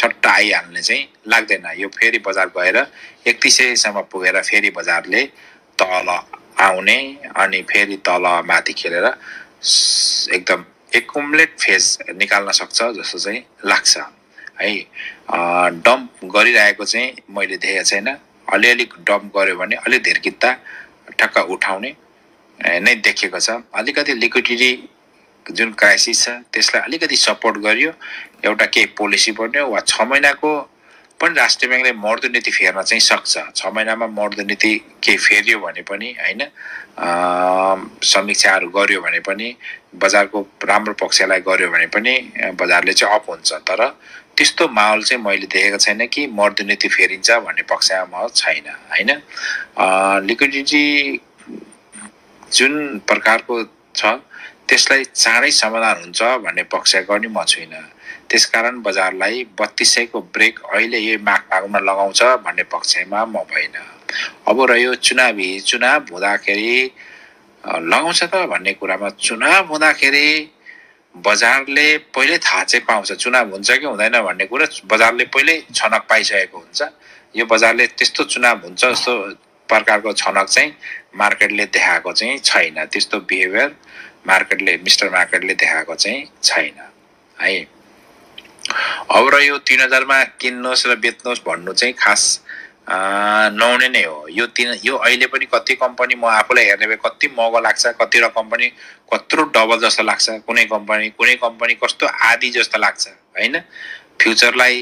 छट्ट आइहाल्ने चाहिँ लाग्दैन। यो फेरि बजार गएर 3100 सम्म पुगेर फेरि बजारले तल आउने अनि फेरि तल माथि खेलेर एकदम एकुमुलेट फेज निकाल्न सक्छ जस्तो चाहिँ लाग्छ है। डम्प गरिरहेको चाहिँ मैले देखेको छैन। अलिअलि डम्प गर्यो भने अलि धेरकिता ठक्क उठाउने नै देखेको छ। अलिकति लिक्विडिटी जुन क्राइसिस छ त्यसलाई अलिकति सपोर्ट गरियो, एउटा केही पोलिसी बन्यो वा 6 महिनाको पनि राष्ट्रिय ब्याङ्कले मर्दो नीति फेर्न चाहिँ सक्छ। 6 महिनामा मर्दो नीति केही फेरियो भने पनि हैन, समीक्षाहरू गर्यो भने पनि, बजारको राम्रो पक्षलाई गर्यो भने पनि बजारले चाहिँ अप हुन्छ। तर त्यस्तो माहौल चाहिँ मैले देखेको छैन कि मर्दो नीति फेरिन्छ भन्ने पक्षमा म छैन हैन। लिक्विडिटी जुन प्रकारको छ त्यसलाई चाँडै समाधान हुन्छ भन्ने पक्षको नि म छुइनँ। त्यसकारण बजारलाई 3200 को ब्रेक अहिले यही माग फागुनमा लगाउँछ भन्ने पक्षमा म भइन। अब रह्यो चुनाव हुँदाखेरि लगाउँछ त भन्ने कुरामा, चुनाव हुँदाखेरि बजारले पहिले थाहा चाहिँ पाउँछ चुनाव हुन्छ कि हुँदैन भन्ने कुरा बजारले पहिले छनक पाइसकेको हुन्छ। यो बजारले त्यस्तो चुनाव हुन्छ जस्तो प्रकारको छनक चाहिँ मार्केटले देखाएको चाहिँ छैन। त्यस्तो बिहेभियर मिस्टर मार्केटले देखाएको चाहिँ छैन है। अब र यो 3000 मा किन्नुहोस् र बेच्नुहोस् भन्नु चाहिँ खास नहुने नै हो। यो अहिले पनि कति कम्पनी म आफूलाई हेर्ने भए कति महँगो लाग्छ, कतिवटा कम्पनी कत्रो डबल जस्तो लाग्छ, कुनै कम्पनी कस्तो आधी जस्तो लाग्छ हैन। फ्युचरलाई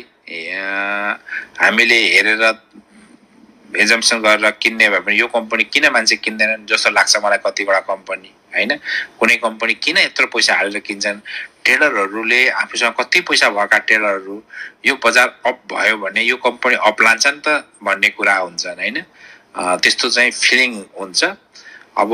हामीले हेरेर एजम्पसन गरेर किन्ने भए पनि यो कम्पनी किन मान्छे किन्दैनन् जस्तो लाग्छ मलाई। कतिवटा कम्पनी हैन, कुनै कम्पनी किन यत्रो पैसा हालेर किन्छन्, ट्रेडरहरूले आफूसँग कति पैसा भएका ट्रेडरहरू यो बजार अप भयो भने यो कम्पनी अप लान्छन् त भन्ने कुरा हुन्छन् हैन। त्यस्तो चाहिँ फिलिङ हुन्छ। अब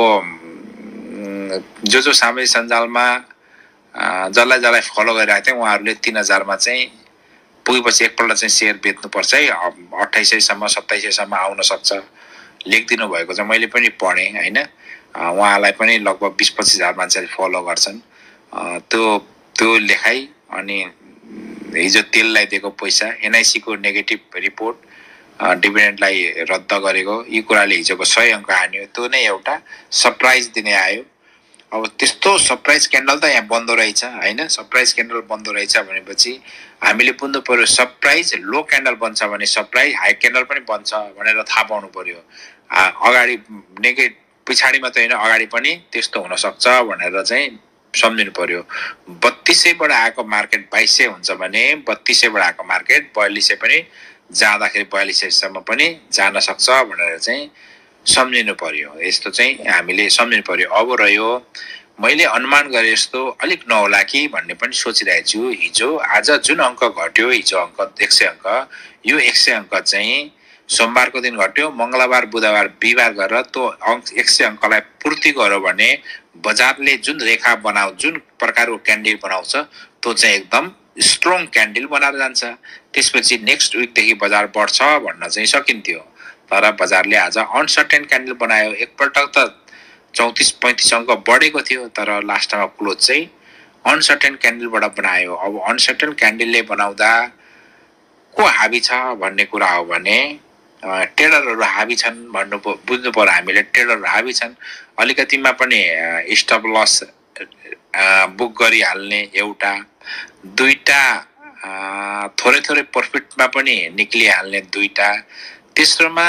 जो सामाजिक सञ्जालमा जसलाई फलो गरिरहेको थिए उहाँहरूले 3000 मा चाहिँ पुगेपछि एकपल्ट चाहिँ सेयर बेच्नुपर्छ है, 2800 सम्म 2700 सम्म आउन सक्छ लेखिदिनु भएको चाहिँ मैले पनि पढेँ हैन। उहाँलाई पनि लगभग 20-25 हजार मान्छेले फलो गर्छन्। त्यो लेखाइ अनि हिजो तेललाई दिएको पैसा, एनआइसी को नेगेटिभ रिपोर्ट, डिभिडेन्डलाई रद्द गरेको, यी कुराले हिजोको 100 अङ्क हान्यो। त्यो नै एउटा सरप्राइज दिने आयो। अब त्यस्तो सरप्राइज क्यान्डल त यहाँ बन्दो रहेछ हैन। सरप्राइज क्यान्डल बन्दो रहेछ भनेपछि हामीले बुझ्नु पर्यो सरप्राइज लो क्यान्डल बन्छ भने सरप्राइज हाई क्यान्डल पनि बन्छ भनेर थाहा पाउनु पर्यो। अगाडि पछाडि मात्रै हैन, अगाडि पनि त्यस्तो हुन सक्छ भनेर चाहिँ सम्झिनु पर्यो। 3200 बाट आएको मार्केट 2200 हुन्छ भने 3200 बाट आएको मार्केट 4200 पनि जाँदाखेरि 4200 सम्म पनि जान सक्छ भनेर चाहिँ सम्झिनु पर्यो। यस्तो चाहिँ हामीले सम्झिनु पर्यो। अब रह्यो मैले अनुमान गरे जस्तो अलिक नहोला कि भन्ने पनि सोचिरहेको छु। हिजो आज जुन अङ्क घट्यो, हिजो अङ्क 100 अङ्क, यो 100 अङ्क चाहिँ सोमबारको दिन घट्यो, मंगलबार बुधबार बिहिबार गरेर त्यो 100 अङ्कलाई पूर्ति गर्यो भने बजारले जुन रेखा जुन प्रकारको क्यान्डल बनाउँछ त्यो चाहिँ एकदम स्ट्रङ क्यान्डल बनाएर जान्छ। त्यसपछि नेक्स्ट विकदेखि बजार बढ्छ भन्न चाहिँ सकिन्थ्यो। तर बजारले आज अनसर्टेन क्यान्डल बनायो। एकपल्ट त 34-35 अङ्क बढेको थियो तर लास्टमा क्लोज चाहिँ अनसर्टेन क्यान्डलबाट बनायो। अब अनसर्टेन क्यान्डलले बनाउँदा को हाबी छ भन्ने कुरा हो भने ट्रेडरहरू हाबी छन् भन्नु बुझ्नु पर्यो। हामीले ट्रेडरहरू हाबी छन्, अलिकतिमा पनि स्टप लस बुक गरिहाल्ने एउटा, दुईटा थोरै प्रफिटमा पनि निक्लिहाल्ने दुईटा, तेस्रोमा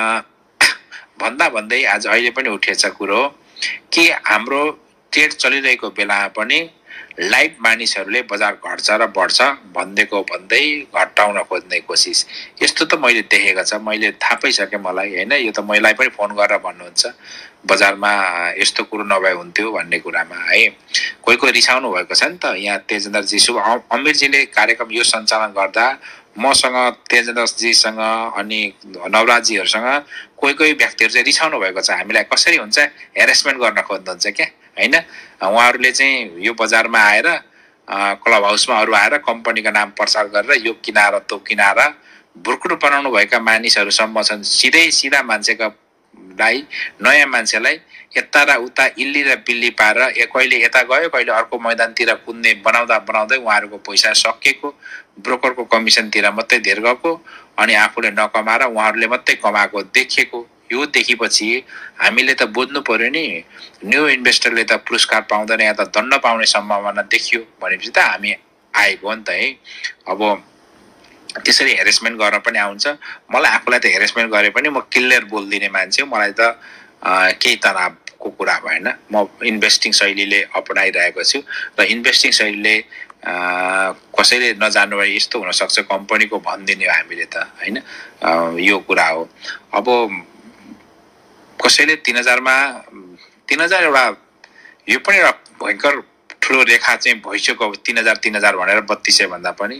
भन्दै आज अहिले पनि उठेछ कुरो कि हाम्रो ट्रेड चलिरहेको बेलामा पनि लाइभ मानिसहरूले बजार घट्छ र बढ्छ भन्दै घटाउन खोज्ने कोसिस, यस्तो त मैले देखेको छ। मैले थाहा पाइसकेँ मलाई हैन। यो त मलाई पनि फोन गरेर भन्नुहुन्छ बजारमा यस्तो कुरो नभए हुन्थ्यो भन्ने कुरामा है। कोही रिसाउनु भएको छ नि त। यहाँ तेजेन्द्रजी अमिरजीले कार्यक्रम यो सञ्चालन गर्दा मसँग, तेजेन्द्रजीसँग अनि नवराजीहरूसँग कोही व्यक्तिहरू चाहिँ रिसाउनु भएको छ। हामीलाई कसरी हुन्छ हेरेसमेन्ट गर्न खोज्नुहुन्छ क्या हैन। उहाँहरूले चाहिँ यो बजारमा आएर क्लब हाउसमा अरू आएर कम्पनीको नाम प्रचार गरेर यो किनार त्यो किनार भुर्कुट बनाउनु भएका मानिसहरूसम्म छन्। सिधा मान्छेका लाई नयाँ मान्छेलाई यता र उता इल्ली र बिल्ली पारेर कहिले यता गयो कहिले अर्को मैदानतिर कुद्ने बनाउँदै उहाँहरूको पैसा सकिएको ब्रोकरको कमिसनतिर मात्रै धेर गएको अनि आफूले नकमाएर उहाँहरूले मात्रै कमाएको देखिएको यो देखेपछि हामीले त बुझ्नु पर्यो नि न्यू इन्भेस्टरले त पुरस्कार पाउँदैन या त दण्ड पाउने सम्भावना देखियो भनेपछि त हामी आएको हो नि त है अब त्यसरी हेरेसमेन्ट गर्न पनि आउँछ मलाई आफूलाई त हेरेसमेन्ट गरे पनि म क्लियर बोल्दिने मान्छे हो मलाई त केही तनावको कुरा भएन म इन्भेस्टिङ शैलीले अपनाइरहेको छु र इन्भेस्टिङ शैलीले कसैले नजान्नु भए यस्तो हुनसक्छ कम्पनीको भनिदिने हो हामीले त होइन यो कुरा हो अब कसैले 3000 एउटा यो पनि एउटा भयङ्कर ठुलो रेखा चाहिँ भइसक्यो 3000 भनेर 3200 भन्दा पनि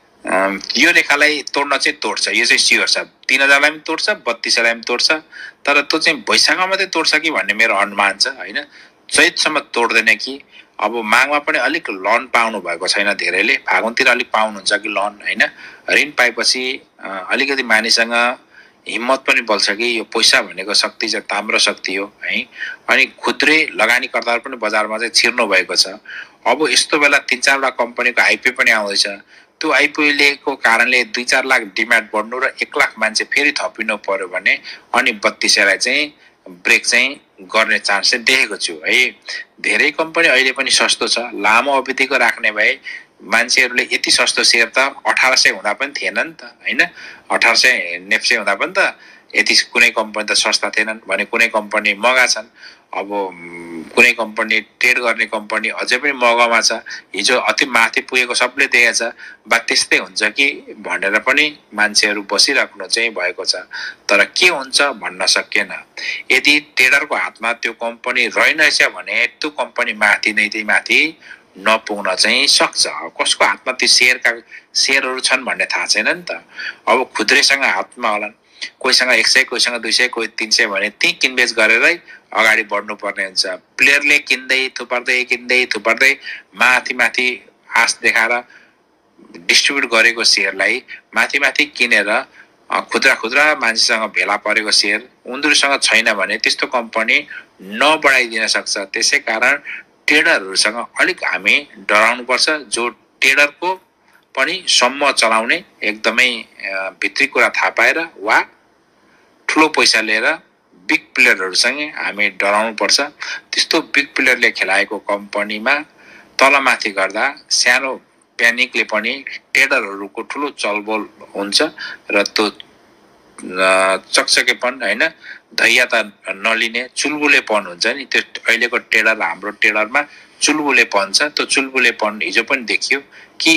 यो रेखालाई तोड्न चाहिँ तोड्छ यो चाहिँ स्योर छ 3000 लाई पनि तोड्छ 3200 लाई पनि तोड्छ तर त्यो चाहिँ वैशाखमा मात्रै तोड्छ कि भन्ने मेरो अनुमान छ हैन चैतसम्म तोड्दैन कि अब मागमा पनि अलिक लोन पाउनु भएको छैन धेरैले फागुनतिर अलिक पाउनुहुन्छ कि लोन हैन ऋण पाएपछि अलिकति मानिससँग हिम्मत पनि बल्छ कि यो पैसा भनेको शक्ति चाहिँ ताम्रो शक्ति हो है अनि खुद्रे लगानीकर्ताहरु पनि बजारमा चाहिँ छिर्नु भएको छ अब यस्तो बेला 3-4 वटा कम्पनीको आइपीओ पनि आउँदैछ त्यो आइपीओ को कारणले 2-4 लाख डिमान्ड बढ्नु र 1 लाख मान्छे फेरि थपिनु पर्यो भने अनि 3200 लाई चाहिँ ब्रेक चाहिँ गर्ने चान्स चाहिँ देखेको छु है धेरै कम्पनी अहिले पनि सस्तो छ लामो अवधिको राख्ने भए मान्छेहरुले यति सस्तो शेयर त 1800 हुँदा पनि थिएन नि त हैन 1800 नेप्से हुँदा पनि त यति कुनै कम्पनी त सस्ता थिएनन् भने कुनै कम्पनी महँगा छन् अब कुनै कम्पनी ट्रेड गर्ने कम्पनी अझै पनि महँगामा छ हिजो अति माथि पुगेको सबले देखेको छ बा त्यस्तै हुन्छ कि भनेर पनि मान्छेहरु बसिराख्नु चाहिँ भएको छ तर के हुन्छ भन्न सकिएन यदि ट्रेडरको हातमा त्यो कम्पनी रहेनछ भने त्यो कम्पनी माथि नै त्यही माथि नपुग्न चाहिँ सक्छ कसको हातमा त्यो शेयरहरु छन् भन्ने थाहा छैन नि त अब खुद्रेसँग हातमा होलान् कोहीसँग 100 कोहीसँग 200 कोही 300 भने ती किनबेच गरेरै अगाडि बढ्नु पर्ने हुन्छ प्लेयरले किन्दै थुपर्दै माथि आश देखाएर डिस्ट्रिब्युट गरेको शेयरलाई माथि किनेर खुद्रा मान्छेसँग भेला परेको शेयर उनीहरुसँग छैन भने त्यस्तो कम्पनी नबढाइदिन सक्छ त्यसैकारण ट्रेडरहरुसँग अलिक हामी डराउनु पर्छ जो ट्रेडरको पनि सम्म चलाउने एकदमै भित्री कुरा थाहा पाएर वा ठुलो पैसा लिएर बिग प्लेयरहरुसँग हामी डराउनु पर्छ त्यस्तो बिग प्लेयरले खेलाएको कम्पनीमा तलमाथि गर्दा सानो प्यानिकले पनि ट्रेडरहरुको ठुलो चलबोल हुन्छ र त्यो चकचकेपन हैन धैर्यता नलिने चुलबुलेपन हुन्छ नि त्यो अहिलेको ट्रेडर हाम्रो ट्रेडरमा चुलबुलेपन छ त्यो चुलबुलेपन हिजो पनि देखियो कि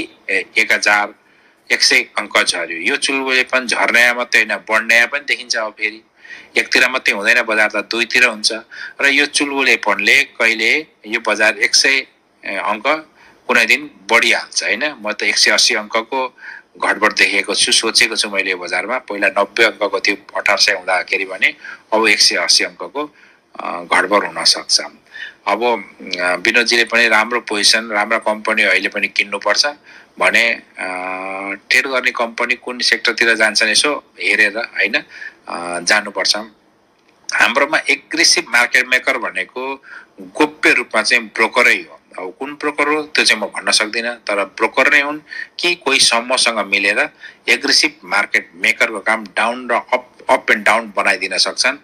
1100 अंक झर्यो यो चुलबुलेपन झर्ने मात्रै हैन बढ्ने पनि देखिन्छ अब फेरि एकतिर मात्रै हुँदैन बजार त दुईतिर हुन्छ र यो चुलबुलेपनले कहिले यो बजार 100 अंक कुनै दिन बढिहाल्छ हैन म त 180 अंकको घटबढ देखेको छु सोचेको छु मैले बजारमा पहिला 90 अंकको थियो 1800 हुँदाखेरि भने अब 180 अंकको घटबढ हुन सक्छ अब विनोदजीले पनि राम्रो पोजिसन राम्रो कम्पनी अहिले पनि किन्नु पर्छ भने ट्रेड गर्ने कम्पनी कुन सेक्टरतिर जान्छन् यसो हेरेर हैन जानु पर्छ हाम्रोमा एग्रेसिभ मार्केट मेकर भनेको गोप्य रूपमा चाहिँ ब्रोकरै हो अब कुन ब्रोकर हो त्यो चाहिँ म भन्न सक्दिन तर ब्रोकर नै हुन् कि कोही समूहसँग मिलेर एग्रेसिभ मार्केट मेकरको काम डाउन र अप एन्ड डाउन बनाइदिन सक्छन्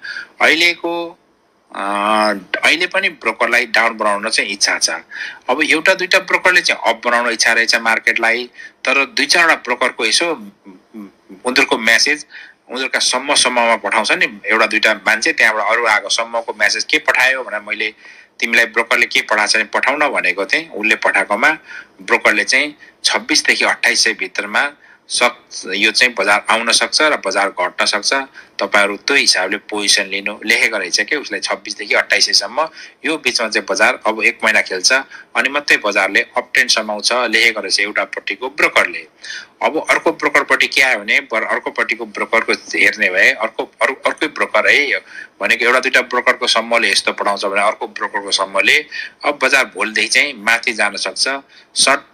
अहिले पनि ब्रोकरलाई डाउन बनाउन चाहिँ इच्छा छ अब एउटा दुईटा ब्रोकरले चाहिँ अप बनाउन इच्छा रहेछ मार्केटलाई तर दुई चारवटा ब्रोकरको यसो उनीहरुको मेसेज उनीहरुका समूहमा पठाउँछ नि एउटा दुईटा मान्छे त्यहाँबाट अरु आएको समूहको मेसेज के पठायो भने मैले तिमीलाई ब्रोकरले के पठाछ नि पठाउन भनेको थिए उले पठाएकोमा ब्रोकरले चाहिँ 26 देखि 2800 भित्रमा यो चाहिँ बजार आउन सक्छ र बजार घट्न सक्छ तपाईहरु त्यो हिसाबले पोजिसन लिनु लेखेको रहेछ के उसले 26 देखि 2800 सम्म यो बीचमा चाहिँ बजार अब 1 महिना खेल्छ अनि मात्रै बजारले अप ट्रेन्ड समाउँछ लेखेको रहेछ एउटा पट्टिको ब्रोकरले अब अर्को ब्रोकरपट्टि के आयो भने अर्को पट्टिको ब्रोकरको हेर्ने भए अर्कै ब्रोकर है भनेको एउटा दुईटा ब्रोकरको समूहले यस्तो पठाउँछ भने अर्को ब्रोकरको समूहले अब बजार भोलिदेखि चाहिँ माथि जान सक्छ सर्ट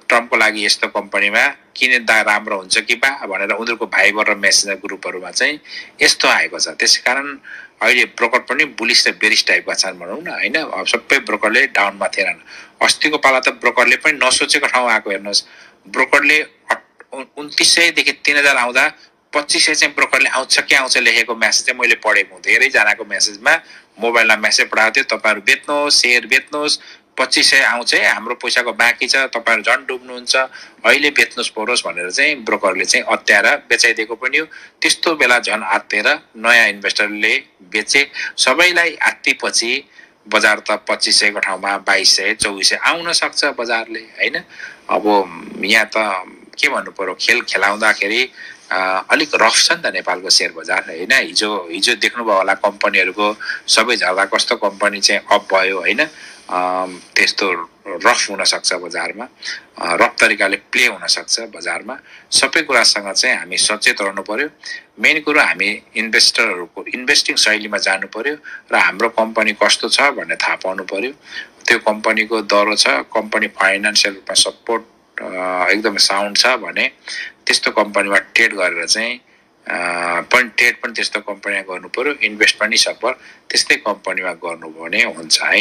टर्मको लागि यस्तो कम्पनीमा किन राम्रो हुन्छ कि बा भनेर उनीहरूको भाइबर र मेसेन्जर ग्रुपहरूमा चाहिँ यस्तो आएको छ। त्यसैकारण अहिले ब्रोकर पनि बुलिस र बेरिस टाइपका छन् भनौँ न हैन। अब सबै ब्रोकरले डाउनमा थिएनन्। अस्तिको पाला त ब्रोकरले पनि नसोचेको ठाउँ आएको हेर्नुहोस्। ब्रोकरले 2900 देखि 3000 आउँदा 2500 चाहिँ ब्रोकरले आउँछ कि आउँछ लेखेको म्यासेज चाहिँ मैले पढेको धेरैजनाको म्यासेजमा मोबाइलमा म्यासेज पठाएको थियो, तपाईहरु बेच्नुहोस्, सेयर बेच्नुहोस्, 2500 आउँछ है, हाम्रो पैसाको बाँकी छ, तपाईहरु झन् डुब्नुहुन्छ, अहिले बेच्नुहोस् परोस् भनेर चाहिँ ब्रोकरले चाहिँ अत्याएर बेचाइदिएको पनि हो। त्यस्तो बेला झन् आत्तेर नयाँ इन्भेस्टरले बेचे। सबैलाई आत्तिपछि बजार त 2500 को ठाउँमा 2200 2400 आउन सक्छ बजारले हैन। अब यहाँ त के भन्नु पर्यो, खेल खेलाउँदाखेरि अलिक रफ छ नि त नेपालको शेयर बजार हैन। हिजो देख्नुभयो होला कम्पनीहरुको सबै झर्दा कस्तो कम्पनी चाहिँ अप भयो हैन। त्यस्तो रफ हुन सक्छ बजारमा, रफ तरिकाले प्ले हुन सक्छ बजारमा। सबै कुरासँग चाहिँ हामी सचेत रहनु पर्यो। मेन कुरा हामी इन्भेस्टरहरुको इन्भेस्टिङ शैलीमा जानु पर्यो र हाम्रो कम्पनी कस्तो छ भन्ने थाहा पाउनु पर्यो। त्यो कम्पनीको दरो छ, कम्पनी फाइनान्शियल रूपमा सपोर्ट एकदम साउन्ड छ भने त्यस्तो कम्पनीमा ट्रेड गरेर चाहिँ ट्रेड पनि त्यस्तो कम्पनीमा गर्नु पर्यो, इन्भेस्ट पनि सपर त्यस्तै कम्पनीमा गर्नु भने हुन्छ है।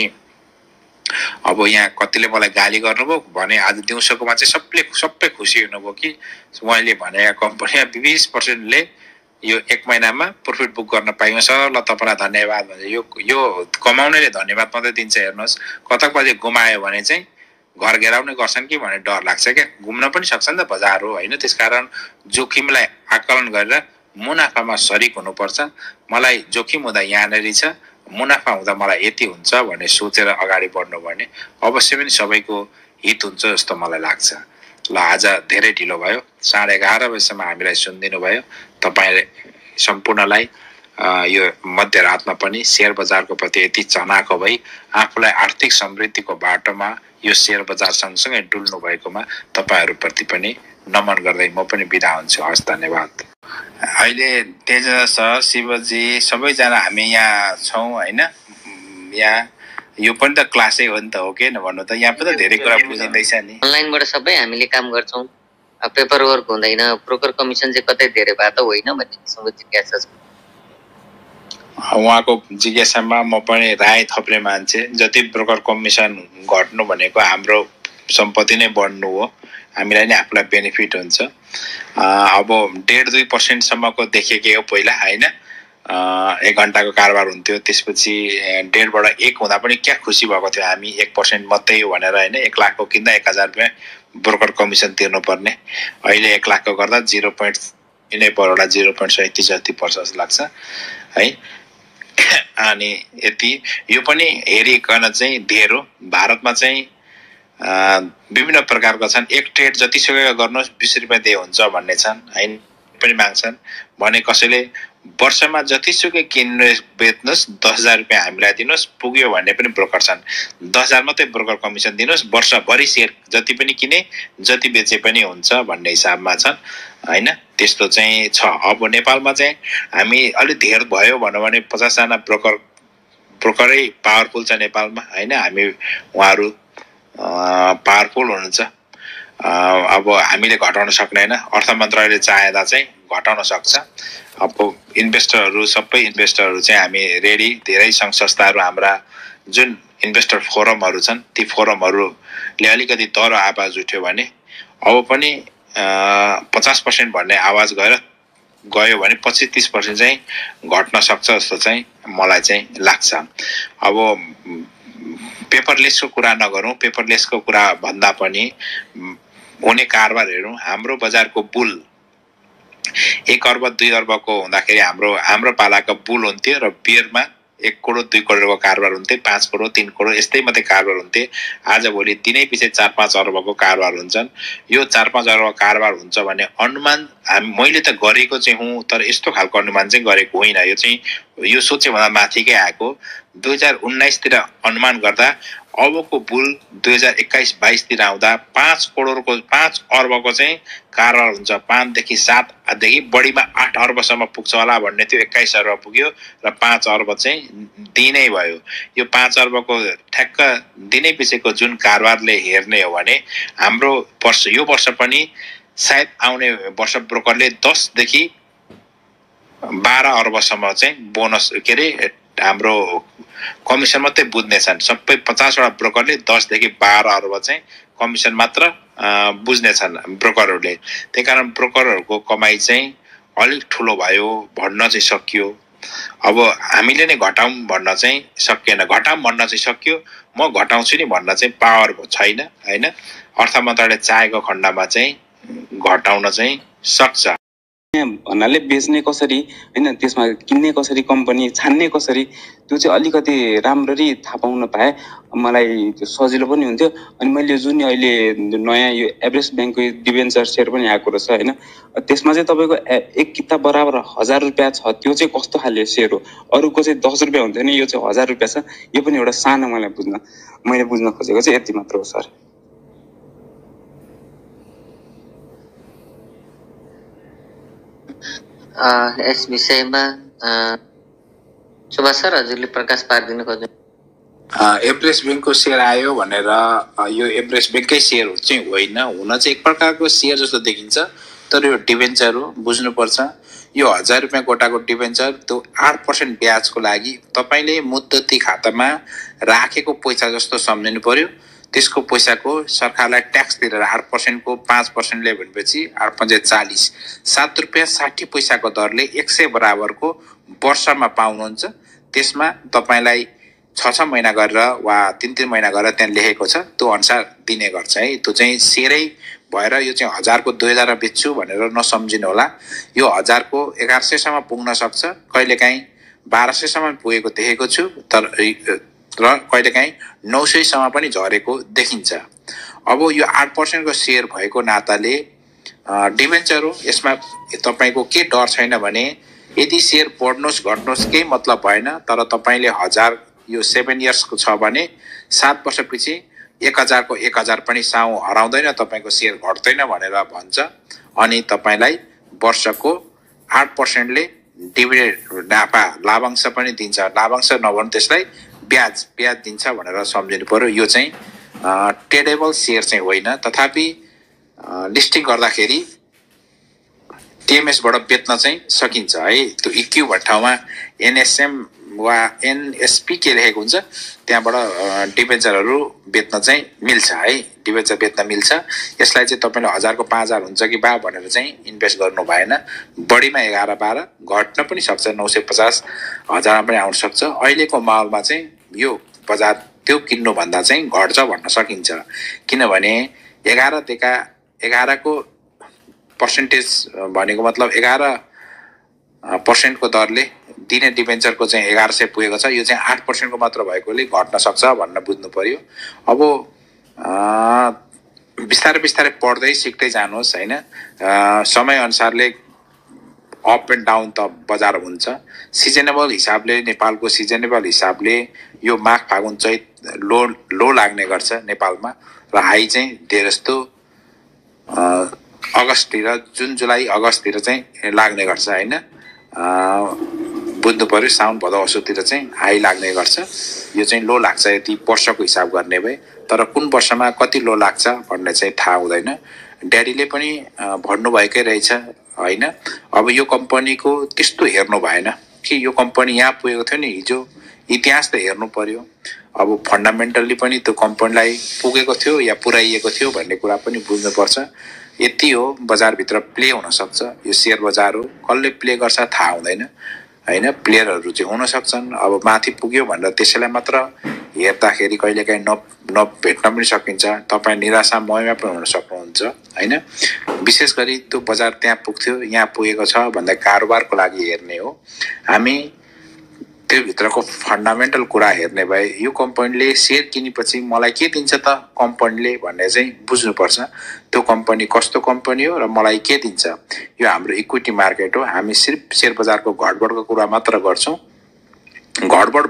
अब यहाँ कतिले मलाई गाली गर्नुभयो भने आज दिउँसोकोमा चाहिँ सबै खुसी हुनुभयो कि उहाँले भनेका कम्पनीमा 20% ले यो 1 महिनामा प्रॉफिट बुक गर्न पाइयो सर, ल तपाईलाई धन्यवाद भन्छ। यो कमाउनेले धन्यवाद मात्रै दिन्छ हेर्नुहोस्। कतकपछि गुमायो भने चाहिँ घर घेराउने गर्छन् कि भन्ने डर लाग्छ क्या। घुम्न पनि सक्छ नि त बजार हो हैन। त्यसकारण जोखिमलाई आकलन गरेर मुनाफामा सरिक हुनुपर्छ। मलाई जोखिम हुँदा यहाँनेरि छ, मुनाफा हुँदा मलाई यति हुन्छ भन्ने सोचेर अगाडि बढ्नु भने अवश्य पनि सबैको हित हुन्छ जस्तो मलाई लाग्छ। ल आज धेरै ढिलो भयो, 11:30 बजेसम्म हामीलाई सुनिदिनु भयो। तपाईले सम्पूर्णलाई यो मध्यरातमा पनि शेयर बजारको प्रति यति चनाखो भई आफूलाई आर्थिक समृद्धिको बाटोमा यो शेयर बजार सँगसँगै डुल्नु भएकोमा तपाईहरुप्रति पनि नमन गर्दै म पनि बिदा हुन्छु। हस्, धन्यवाद। अहिले तेज सर, शिवजी सबैजना हामी यहाँ छौं हैन। यहाँ यो पनि त क्लासै हो नि त, हो के न भन्नु त। यहाँ पनि धेरै कुरा बुझिँदैछ नि। अनलाइनबाट सबै हामीले काम गर्छौं, पेपर वर्क हुँदैन, ब्रोकर कमिसन चाहिँ कतै धेरै भए त होइन भन्ने किसिमको जिज्ञासा छ। उहाँको जिज्ञासामा म पनि राय थप्ने मान्छे। जति ब्रोकर कमिसन घट्नु भनेको हाम्रो सम्पत्ति नै बढ्नु हो, हामीलाई नै आफूलाई बेनिफिट हुन्छ। अब 1.5-2% सम्मको देखेकै हो पहिला हैन। 1 घण्टाको कारोबार हुन्थ्यो, त्यसपछि 1.5 बाट 1 हुँदा पनि क्या खुसी भएको थियो हामी। 1% मात्रै हो भनेर हैन। 1 लाख को किन्दा 1000 रुपैयाँ ब्रोकर कमिसन तिर्नु पर्ने, अहिले 1 लाख को गर्दा 0.37 जति पर्छ जस्तो लाग्छ है। अनि यति यो पनि हेरिकन चाहिँ धेरै भारतमा चाहिँ विभिन्न प्रकारका छन्। एक ट्रेड जतिसुकै गर्नुहोस् 20 रुपैयाँ दे हुन्छ भन्ने छन् हैन, पनि माग्छन् भने कसैले वर्षमा जतिसुकै किन्नु बेच्नुहोस् 10,000 रुपैयाँ हामीलाई दिनुहोस् पुग्यो भन्ने पनि ब्रोकर छन्। 10,000 मात्रै ब्रोकर कमिसन दिनुहोस्, वर्षभरि शेयर जति पनि किने जति बेचे पनि हुन्छ भन्ने हिसाबमा छन् हैन। त्यस्तो चाहिँ छ। अब नेपालमा चाहिँ हामी अलि धेर भयो भनौँ भने 50 जना ब्रोकरै पावरफुल छ नेपालमा हैन। हामी उहाँहरू पावरफुल हुनुहुन्छ। अब हामीले घटाउन सक्दैन, अर्थ मन्त्रालयले चाहेदा चाहिँ घटाउन सक्छ। अब इन्भेस्टरहरू सबै इन्भेस्टरहरू चाहिँ हामी रेडी। धेरै सङ्घ संस्थाहरू हाम्रा जुन इन्भेस्टर फोरमहरू छन् ती फोरमहरूले अलिकति तर आवाज उठ्यो भने अब पनि 50% भन्ने आवाज गयो भने 25-30% चाहिँ घट्न सक्छ जस्तो चाहिँ मलाई चाहिँ लाग्छ। अब पेपरलेसको कुरा नगरौँ, पेपरलेसको कुरा भन्दा पनि हुने कारोबार हेरौँ। हाम्रो बजारको बुल 1 अर्ब 2 अर्बको हुँदाखेरि हाम्रो पालाको बुल हुन्थ्यो र बियरमा 1 करोड 2 करोडको कारोबार हुन्थ्यो, 5 करोड 3 करोड यस्तै मात्रै कारोबार हुन्थ्यो। आज भोलि दिनै पछि 4-5 अर्बको कारोबार हुन्छन्। यो 4-5 अर्बको कारोबार हुन्छ भने अनुमान मैले त गरेको चाहिँ हुँ, तर यस्तो खालको अनुमान चाहिँ गरेको होइन। यो चाहिँ यो सोचे भन्दा माथिकै आएको। 2019 तिर अनुमान गर्दा अबको बुल 2021-22 तिर आउँदा 5 अर्बको चाहिँ कारोबार हुन्छ। 5 देखि 7 देखि बढीमा 8 अर्बसम्म पुग्छ होला भन्ने थियो। 21 अर्ब पुग्यो र 5 अर्ब चाहिँ दिनै भयो। यो 5 अर्बको ठ्याक्क दिनै पछिको जुन कारोबारले हेर्ने हो भने हाम्रो वर्ष यो वर्ष पनि सायद आउने वर्ष ब्रोकरले 10 देखि 12 अर्बसम्म चाहिँ बोनस के अरे हाम्रो कमिसन मात्रै बुझ्नेछन्। सबै 50 वटा ब्रोकरले 10 देखि 12 अर्ब चाहिँ कमिसन मात्र बुझ्नेछन् ब्रोकरहरूले। त्यसैकारण ब्रोकरहरूको कमाई चाहिँ अलिक ठुलो भयो भन्न चाहिँ सकियो। अब हामीले नै घटाउँ भन्न चाहिँ सकिएन। घटाउँ भन्न चाहिँ सकियो, म घटाउँछु नि भन्न चाहिँ पावर छैन हैन। अर्थ मन्त्रालयले चाहेको खण्डमा चाहिँ घटाउन चाहिँ सक्छ। भन्नाले बेच्ने कसरी हैन, त्यसमा किन्ने कसरी, कम्पनी छान्ने कसरी, त्यो चाहिँ अलिकति राम्ररी थाहा पाउन पाए मलाई त्यो सजिलो पनि हुन्थ्यो। अनि मैले जुन अहिले नयाँ यो एभरेस्ट ब्याङ्कको डिबेन्चर सेयर पनि आएको रहेछ हैन, त्यसमा चाहिँ तपाईँको एक किता बराबर 1000 रुपियाँ छ। त्यो चाहिँ कस्तो खाले सेयर हो? अरूको चाहिँ 10 रुपियाँ हुन्थ्यो नि, यो चाहिँ 1000 रुपियाँ छ। यो पनि एउटा सानो मैले बुझ्न खोजेको चाहिँ यति मात्र हो सर। यस विषयमा सुभाष सर हजुरले प्रकाश पारिदिन खोज्नु। एभरेस्ट ब्याङ्कको सेयर आयो भनेर यो एभरेस्ट ब्याङ्ककै सेयर चाहिँ होइन, हुन चाहिँ एक प्रकारको सेयर जस्तो देखिन्छ, तर यो डिबेन्चर हो, बुझ्नुपर्छ। यो 1000 रुपियाँ गोटाको डिबेन्चर त्यो 8% ब्याजको लागि तपाईले मुद्दती खातामा राखेको पैसा जस्तो सम्झिनु पर्यो। त्यसको पैसाको सरकारलाई ट्याक्स तिरेर 8% को 5% ले भनेपछि 8×5 = 7 रुपियाँ 60 पैसाको दरले 100 बराबरको वर्षमा पाउनुहुन्छ। त्यसमा तपाईलाई 6 महिना गरेर वा 3 महिना गरेर त्यहाँ लेखेको छ त्यो अनुसार दिने गर्छ है। त्यो चाहिँ सेयरै भएर यो चाहिँ 1000 को 2000 मा बेच्छु भनेर नसम्झिनु होला। यो 1000 को 1100 सम्म पुग्न सक्छ, कहिलेकाहीँ 1200 सम्म पुगेको देखेको छु, तर कहिलेकाहीँ 900 सम्म पनि झरेको देखिन्छ। अब यो 8% को सेयर भएको नाताले डिबेन्चर हो, यसमा तपाईको के डर छैन भने यदि सेयर बढ्नुहोस् घट्नुहोस् केही मतलब भएन, तर तपाईले 1000 यो 7 इयर्सको छ भने 7 वर्षपछि 1000 को 1000 पनि साउ हराउँदैन, तपाईको सेयर घट्दैन भनेर भन्छ। अनि तपाईलाई वर्षको 8% ले डिभिडेन्ड लाभांश पनि दिन्छ। लाभांश नभन् त्यसलाई ब्याज दिन्छ भनेर सम्झिनु पर्यो। यो चाहिँ ट्रेडेबल सेयर चाहिँ होइन, तथापि लिस्टिङ गर्दाखेरि टीएमएस बाट बेच्न चाहिँ सकिन्छ है। त्यो इक्यू भन्ने ठाउँमा एनएसएम वा एनएसपी के लेखेको हुन्छ त्यहाँबाट डिबेन्चरहरू बेच्न चाहिँ मिल्छ है। डिबेन्चर बेच्न मिल्छ। यसलाई चाहिँ तपाईले 1000 को 5000 हुन्छ कि बा भनेर चाहिँ इन्भेस्ट गर्नु भएन। बढीमा 11-12 घट्न पनि सक्छ, 950 1000 पनि आउन सक्छ। अहिलेको माहौलमा चाहिँ यो बजार त्यो किन्नु भन्दा चाहिँ घट्छ भन्न सकिन्छ, किनभने 11 को पर्सेन्टेज भनेको मतलब 11% को दरले दिने डिबेन्चरको चाहिँ 1100 पुगेको छ। यो चाहिँ 8% को मात्र भएकोले घट्न सक्छ भन्न बुझ्नु पर्यो। अब बिस्तारै पढ्दै सिक्दै जानुहोस् हैन। समय अनुसारले अप एन्ड डाउन त बजार हुन्छ। सिजनेबल हिसाबले नेपालको सिजनेबल हिसाबले यो माघ फागुन चैत लो लाग्ने गर्छ नेपालमा र हाई चाहिँ धेरै जस्तो अगस्ततिर, जुन जुलाई अगस्ततिर चाहिँ लाग्ने गर्छ हैन। बुझ्नु पर्यो साउन भदौ असोजतिर चाहिँ हाई लाग्ने गर्छ। यो चाहिँ लो लाग्छ यदि वर्षको हिसाब गर्ने भए, तर कुन वर्षमा कति लो लाग्छ भन्ने चाहिँ थाहा हुँदैन। ड्याडीले पनि भन्नु भएकै रहेछ हैन। अब यो कम्पनीको त्यस्तो हेर्नु भएन कि यो कम्पनी यहाँ पुगेको थियो नि हिजो, इतिहास त हेर्नु पर्यो। अब फन्डामेन्टल्ली पनि त्यो कम्पनीलाई पुगेको थियो या पुर्याइएको थियो भन्ने कुरा पनि बुझ्नुपर्छ। यति हो बजारभित्र प्ले हुन सक्छ। यो शेयर बजार हो, कसले प्ले गर्छ थाहा हुँदैन हैन। प्लेयरहरू चाहिँ हुन सक्छन्। अब माथि पुग्यो भनेर त्यसैलाई मात्र हेर्दाखेरि कहिलेकाहीँ नभेट्न पनि सकिन्छ। तपाईँ निराशामयमा पनि हुन सक्नुहुन्छ हैन। विशेष गरी त्यो बजार त्यहाँ पुग्थ्यो यहाँ पुगेको छ भन्दा कारोबारको लागि हेर्ने हो। हामी त्यो भित्रको फन्डामेन्टल कुरा हेर्ने भए यो कम्पनीले सेयर किनेपछि मलाई के दिन्छ त कम्पनीले भन्ने चाहिँ बुझ्नुपर्छ। त्यो कम्पनी कस्तो कम्पनी हो र मलाई के दिन्छ। यो हाम्रो इक्विटी मार्केट हो। हामी सिर्फ शेयर बजारको घटबडको कुरा मात्र गर्छौं। घटबड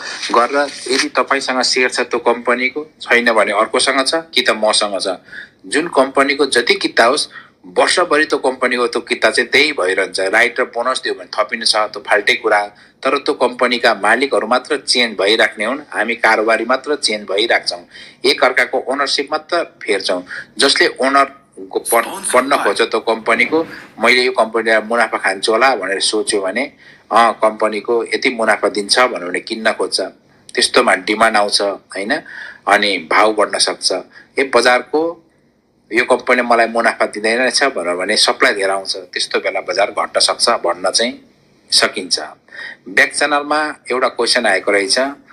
गरेर यदि तपाईसँग सेयर छ त्यो कम्पनीको, छैन भने अर्कोसँग छ कि त मसँग छ, जुन कम्पनीको जति किता होस् वर्षभरि त्यो कम्पनीको त्यो किता चाहिँ त्यही भइरहन्छ। राइट र बोनस दियो भने थपिनु छ, त्यो फाल्टै कुरा। तर त्यो कम्पनीका मालिकहरू मात्र चेन्ज भइराख्ने हुन्, हामी कारोबारी मात्र चेन्ज भइराख्छौँ, एक अर्काको ओनरसिप मात्र फेर्छौँ। जसले ओनर बन्न खोज्छ त्यो कम्पनीको, मैले यो कम्पनीलाई मुनाफा खान्छु होला भनेर सोच्यो भने कम्पनीको यति मुनाफा दिन्छ भनेर किन्न खोज्छ, त्यस्तोमा डिमान्ड आउँछ हैन, अनि भाउ बढ्न सक्छ। बजारको यो कम्पनीले मलाई मुनाफा दिँदैन रहेछ भनेर भने सप्लाई धेरै आउँछ, त्यस्तो बेला बजार घट्न सक्छ भन्न चाहिँ सकिन्छ। ब्याक च्यानलमा एउटा क्वेसन आएको रहेछ,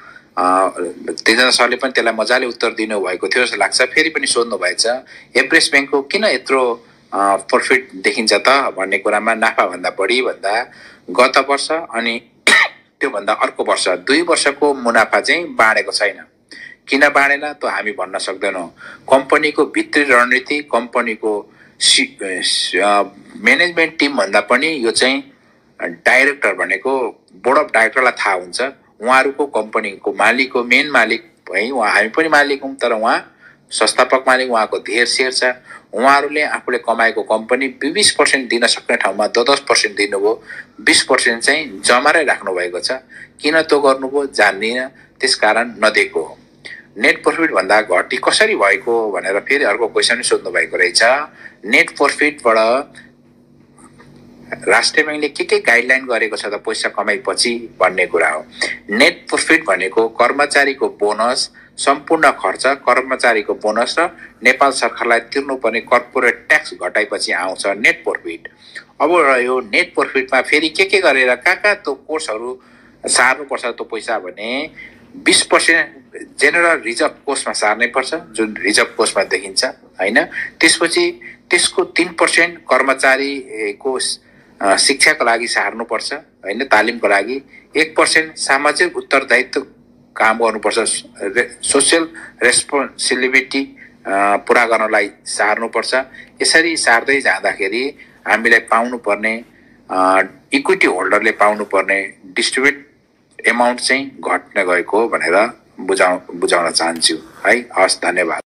तेजना सरले पनि त्यसलाई मजाले उत्तर दिनुभएको थियो जस्तो लाग्छ। फेरि पनि सोध्नु भएछ, एभरेस्ट ब्याङ्कको किन यत्रो प्रफिट देखिन्छ त भन्ने कुरामा नाफाभन्दा बढी भन्दा गत वर्ष अनि त्योभन्दा अर्को वर्ष 2 वर्षको मुनाफा चाहिँ बाँडेको छैन। किन बाँडेन त हामी भन्न सक्दैनौँ। कम्पनीको भित्री रणनीति, कम्पनीको म्यानेजमेन्ट टिम भन्दा पनि यो चाहिँ डाइरेक्टर भनेको बोर्ड अफ डाइरेक्टरलाई थाहा हुन्छ। उहाँहरूको कम्पनीको मालिक हो, मेन मालिक है, उहाँ हामी पनि मालिक हौँ, तर उहाँ संस्थापक मालिक, उहाँको धेर सेयर छ। उहाँहरूले आफूले कमाएको कम्पनी 20% दिन सक्ने ठाउँमा 10% दिनुभयो, 20% चाहिँ जमारै राख्नु भएको छ। किन त्यो गर्नुभयो जान्दिनँ, त्यसकारण नदिएको हो। नेट प्रफिट भन्दा घटी कसरी भएको भनेर फेरि अर्को क्वेसन सोध्नु भएको रहेछ। नेट प्रफिटबाट राष्ट्रिय ब्याङ्कले के गाइडलाइन गरेको छ त पैसा कमाएपछि भन्ने कुरा हो। नेट प्रफिट भनेको कर्मचारीको बोनस, सम्पूर्ण खर्च, कर्मचारीको बोनस र नेपाल सरकारलाई तिर्नुपर्ने कर्पोरेट ट्याक्स घटाएपछि आउँछ नेट प्रफिट। अब यो नेट प्रफिटमा फेरि के गरेर कहाँ त्यो कोर्सहरू सार्नुपर्छ त्यो पैसा भने 20% जेनरल रिजर्भ कोषमा सार्नै पर्छ, जुन रिजर्भ कोषमा देखिन्छ हैन। त्यसपछि त्यसको 3% कर्मचारीको शिक्षाको लागि सार्नुपर्छ हैन, तालिमको लागि। 1% सामाजिक उत्तरदायित्व काम गर्नुपर्छ, सोसियल रेस्पोन्सिबिलिटी पुरा गर्नलाई सार्नुपर्छ। यसरी सार्दै जाँदाखेरि हामीलाई पाउनुपर्ने इक्विटी होल्डरले पाउनुपर्ने डिस्ट्रिब्युट एमाउन्ट चाहिँ घट्न गएको भनेर बुझाउन चाहन्छु है। हस्, धन्यवाद।